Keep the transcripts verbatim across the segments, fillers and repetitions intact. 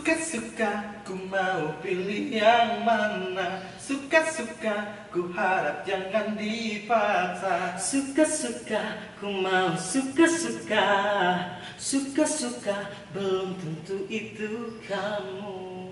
Suka-suka ku mau pilih yang mana. Suka-suka ku harap jangan dipaksa. Suka-suka ku mau suka-suka. Suka-suka belum tentu itu kamu.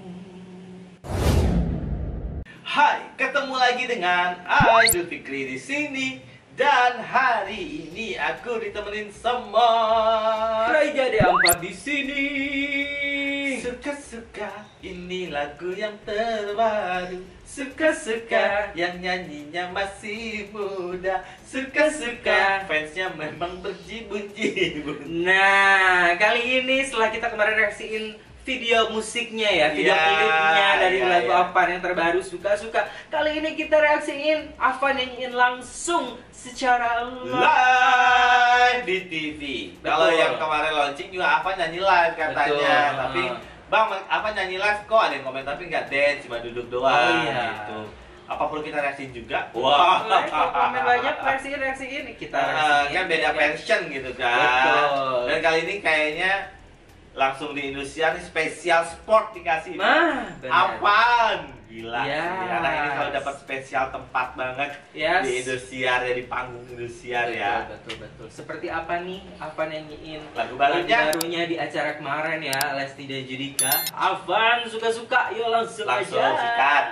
Hai, ketemu lagi dengan Aidul Fikri di sini. Dan hari ini aku ditemenin sama Raja Deampat di sini. Suka-suka ini lagu yang terbaru. Suka-suka yang nyanyinya masih muda. Suka-suka fansnya memang berjibun-jibun. Nah, kali ini setelah kita kemarin reaksiin video musiknya ya, video Ya, klipnya dari ya, lagu ya. Afan yang terbaru Suka-suka. Kali ini kita reaksiin Afan nyanyiin langsung secara live. Live di T V. Betul. Kalau yang kemarin launching juga apa nyanyi live katanya. Betul. Tapi Bang, apa nyanyi live kok ada yang komen tapi nggak dance, cuma duduk doang. Oh, iya. Gitu. Apa perlu kita reaksiin juga? Wah, kalau komen banyak reaksiin reaksiin kita Uh, reaksiin. kan beda version gitu kan. Betul. Dan kali ini kayaknya langsung di Indosiar nih spesial sport dikasih. Nah, benar. Apaan? Gila Yes. sih. Anak ini kalau dapat spesial tempat banget Yes. di Indosiar ya, di panggung Indosiar ya. Betul, betul, betul. Seperti apa nih Afan nyanyiin Lagu barunya. lagu barunya di acara kemarin ya, Lesti dan Judika. Afan suka-suka, yuk langsung, Langsung aja. sikat.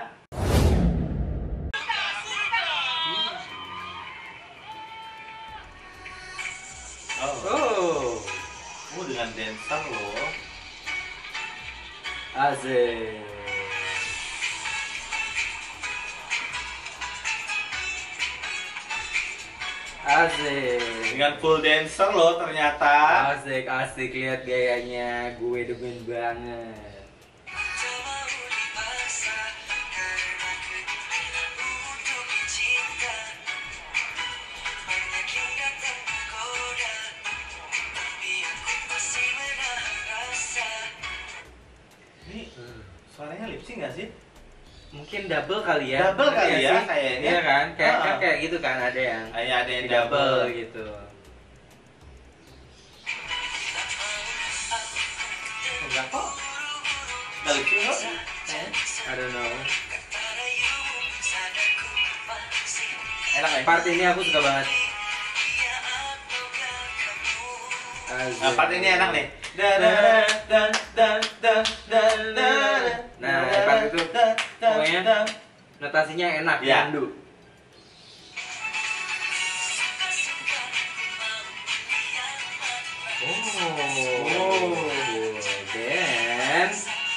Oh, Oh, oh dengan dancer loh. asik. Asik. Dengan full dancer loh ternyata. Asik, asik, lihat gayanya, gue demen banget. Ini suaranya lip sync nggak sih? Mungkin double kali ya. Double Ngerti kali nggak ya, sih? kayaknya. Iya kan? Kayak Ah. kan kayak gitu kan, ada yang Kayak ada yang di double double. gitu. Enggak kok. Nggak lip sync kok. I don't know. Enak ya? Part ini aku suka banget. Nah, part ini enak nih. Dan dan dan dan dan dan. Nah, part itu pokoknya notasinya enak, Ya. nyandu. Oh, dan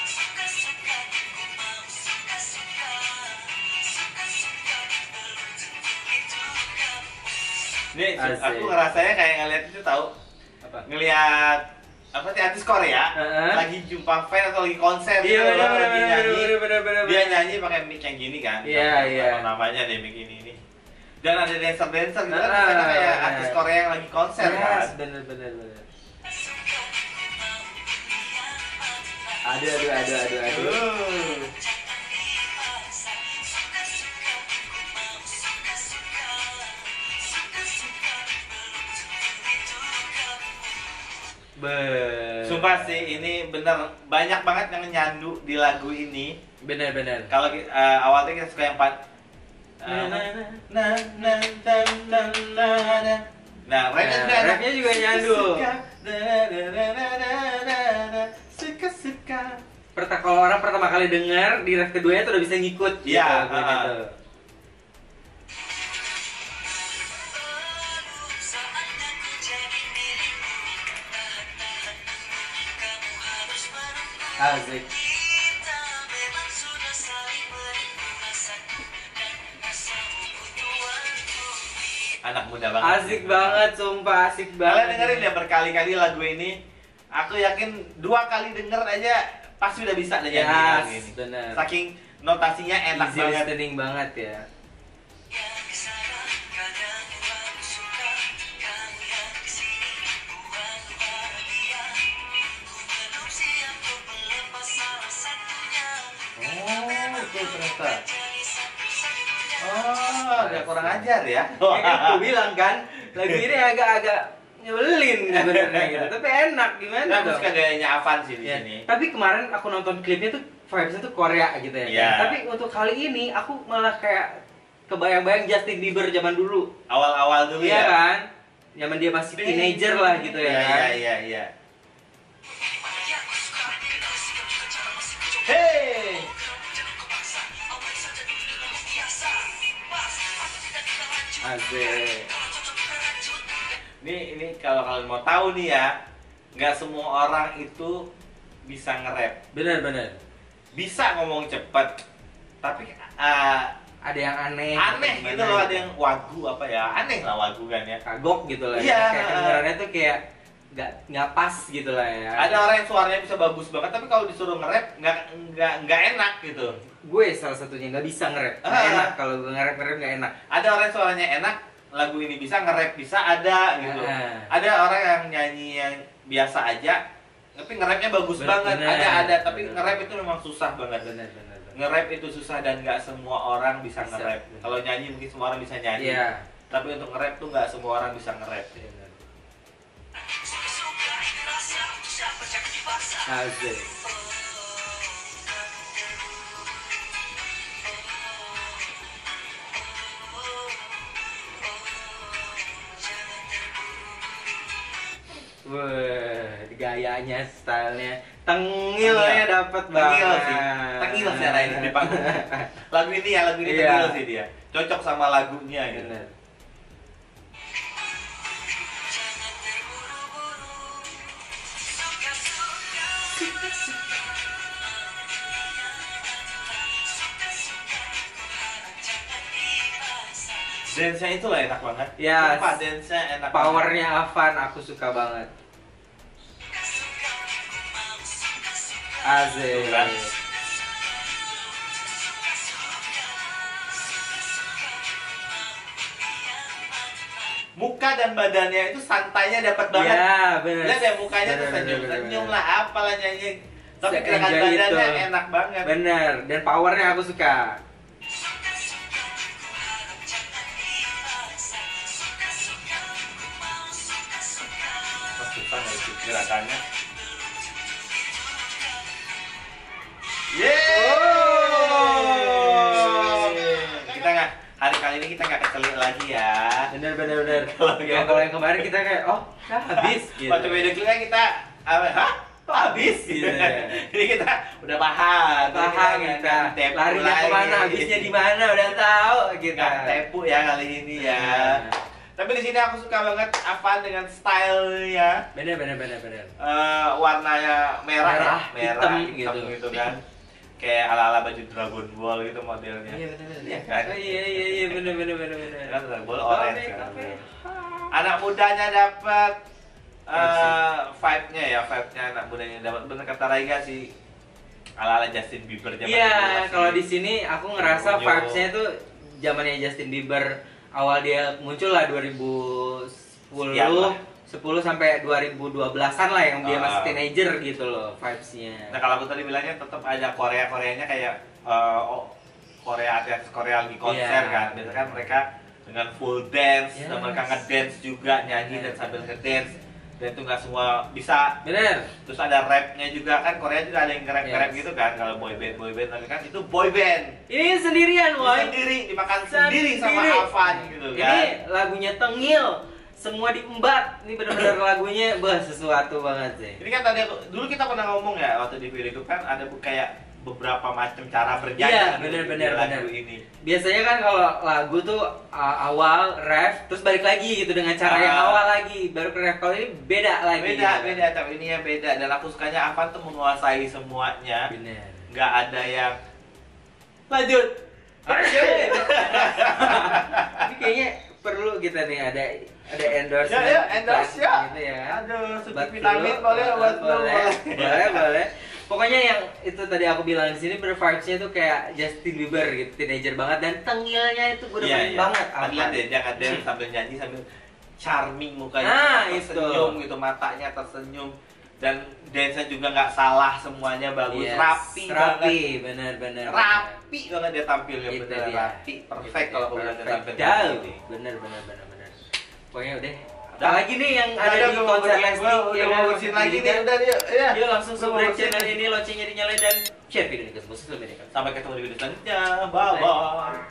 Nih, Asik. aku ngerasanya kayak ngeliat itu tahu. apa? Ngeliat apa sih artis Korea Heeh. lagi jumpa fan atau lagi konser Iya, gitu, bener, lagi bener, nyanyi. bener, bener, bener, Dia bener. nyanyi pakai mic yang gini kan. Iya, Apa iya. namanya deh mic ini ini. Dan ada dancer-dancer gitu kan, Ah, ternyata kayak bener. artis Korea yang lagi konser kan. Yes, bener, bener, bener. Aduh, aduh, aduh, aduh, aduh. Uh. Be- Sumpah sih ini bener banyak banget yang nyandu di lagu ini. Bener, bener. Kalau uh, awalnya kita suka yang empat. Nah, nah, nah. Nah, nah, nah, nah, nah, nah. Nah, rapnya Nah, juga enak. rapnya juga nyandu. Suka, da, da, da, da, da, da, da. Suka, suka. Perta kalau orang pertama kali dengar di ref keduanya tuh udah bisa ngikut gitu, Iya, lagunya ah. tuh. Asik. Anak muda banget. Asik banget, sumpah asik Kalian banget. dengerin ya berkali-kali lagu ini. Aku yakin dua kali denger aja pasti udah bisa deh nyanyi lagu Yes, ini. bener. Saking notasinya enak Easy banget. listening banget ya. Oh, itu ternyata. Oh, agak kurang ajar ya. Ya kan aku bilang kan, lagu ini agak-agak nyebelin sebenarnya gitu. Tapi enak gimana Nah, aku dong? suka gayanya Avan sih di Ya, sini. tapi kemarin aku nonton klipnya tuh vibes-nya tuh Korea gitu ya. Iya. Tapi untuk kali ini aku malah kayak kebayang-bayang Justin Bieber zaman dulu. Awal-awal dulu Iya ya. kan? Zaman dia masih teenager lah gitu ya. Iya, kan? iya, iya, iya. Hey. Asik. Ini ini kalau kalian mau tahu nih ya, nggak semua orang itu bisa nge-rap. Bener-bener. Bisa ngomong cepet, tapi uh, Ada yang aneh. aneh gimana gitu loh, ada yang wagu apa ya, aneh lah wagu kan ya. kagok gitu lah. Iya. Ya. Kayak kedengarannya tuh kayak nggak nggak pas gitu lah ya. Ada orang yang suaranya bisa bagus banget, tapi kalau disuruh nge-rap nggak nggak nggak enak gitu. Gue salah satunya nggak bisa nge-rap. Nggak Ah. enak kalau gue nge-rap nge-rap nggak enak. Ada orang yang suaranya enak, lagu ini bisa nge-rap bisa ada gitu. Ah. Ada orang yang nyanyi yang biasa aja, tapi nge-rapnya bagus Bener, banget. bener, ada ada, tapi bener. nge-rap itu memang susah banget. Bener bener. bener. Nge-rap itu susah dan nggak semua orang bisa Bisa, nge-rap. bener. Kalau nyanyi mungkin semua orang bisa nyanyi. Iya. Tapi untuk nge-rap tuh nggak semua orang bisa nge-rap. Bener. Asik. Wah, gayanya, stylenya, tengilnya dapat banget. Tengil sih, tengil sih arah ini di panggung. Lagu ini ya, lagu ini Iya. tengil sih dia. Cocok sama lagunya gitu. Bener. Dance-nya itu lah enak banget. Ya, Sumpah, dance-nya enak banget. Powernya Avan aku suka banget. Asik. Tuh kan. Muka dan badannya itu santainya dapat banget. Ya, bener. Lihat ya mukanya tuh Bener, senyum, bener, bener, senyum bener. lah apalah nyanyi. Tapi Se- gerakan enjoy badannya itu. enak banget. Bener, dan powernya aku suka. Pas susah nggak sih gerakannya. Yeay! Oh. Kita nggak hari kali ini kita nggak kecelip lagi ya. Bener, bener, bener. Kalau Kalau yang- kalau yang kemarin kita kayak, oh, udah habis gitu. Waktu video klipnya kita apa? Hah? Kok habis gitu. Iya. Jadi kita udah paham. Jadi Paham nggak- kita, nggak tepu larinya lagi. kemana, habisnya di mana, udah tahu kita. Nggak tepu ya kali ini ya. Tapi di sini aku suka banget Avan dengan stylenya. Bener, bener, bener, bener. Eh, warnanya merah, Merah, ya? merah hitam hitam gitu. gitu kan. Kayak ala-ala baju Dragon Ball gitu modelnya. Iya, bener, bener. Iya kan? Oh, iya, iya, iya, bener, bener, bener, bener. Kan Dragon Ball orange Oke, kan. oke. Anak mudanya dapat Iya eh vibe-nya ya, vibe-nya anak mudanya dapat. Bener kata Raiga sih. Ala-ala Justin Bieber zaman dulu Iya, masih- kalau di sini aku ngerasa Unyu. vibes-nya tuh zamannya Justin Bieber, awal dia muncul lah dua ribu sepuluh, Sekian lah. sepuluh sampai dua ribu dua belasan lah yang dia Ah. masih teenager gitu loh vibes-nya. Nah kalau aku tadi bilangnya tetap ada Korea Koreanya kayak eh, oh, Korea artis Korea lagi konser Iya. kan. Biasanya kan mereka dengan full dance, Yes. dan mereka ngedance juga nyanyi dan Bener. sambil ngedance. Dan itu nggak semua bisa. Bener. Terus ada rapnya juga kan, Korea juga ada yang nge-rap nge-rap Yes. gitu kan. Kalau boy band boy band tapi kan itu boy band. Ini sendirian, Ini woy. sendiri dimakan sendiri sama Sendiri. Avan gitu kan. Ini lagunya Tengil, semua diembat. Ini benar-benar lagunya bah sesuatu banget sih. Ini kan tadi aku, dulu kita pernah ngomong ya waktu di video itu kan ada bu- kayak beberapa macam cara bernyanyi Iya, gitu bener, di bener, lagu bener. ini. Biasanya kan kalau lagu tuh uh, awal ref terus balik lagi gitu dengan cara yang Ah. awal lagi baru ke ref. Kalau ini beda lagi. Beda, gitu. beda, tapi ini yang beda. Dan aku sukanya Avan tuh menguasai semuanya. Bener. Nggak ada yang Lanjut. Oke. Ini kayaknya perlu kita nih ada ada endorse. Ya, ya, endorse ya. Gitu ya. Aduh, suci Buat vitamin flu, boleh, uh, buat flu boleh, boleh. boleh, boleh. Pokoknya yang itu tadi aku bilang di sini vibes-nya tuh kayak Justin Bieber gitu, teenager banget dan tengilnya itu udah Iya, banget iya. banget. Kan lihat deh, dia kan dance sambil nyanyi sambil charming mukanya, Nah, itu. tersenyum gitu, matanya tersenyum. Dan dance-nya juga nggak salah, semuanya bagus, Yes, rapi, rapi, banget. bener-bener. Rapi banget dia tampilnya, Itu bener dia. rapi, perfect kalau aku bilang dia Perfect. tampil Jauh. ini. Bener, bener, bener, bener. Pokoknya udah Apalagi nih yang Udah, ada udah, di gua mau konser bersihin, Lesti gua udah mau bersihin lagi nih, udah yuk. Ya. Yuk langsung Gua mau subscribe bersihin channel nih. ini, loncengnya dinyalain dan share video ini ke semua sosial media. Sampai ketemu di video selanjutnya. Bye bye.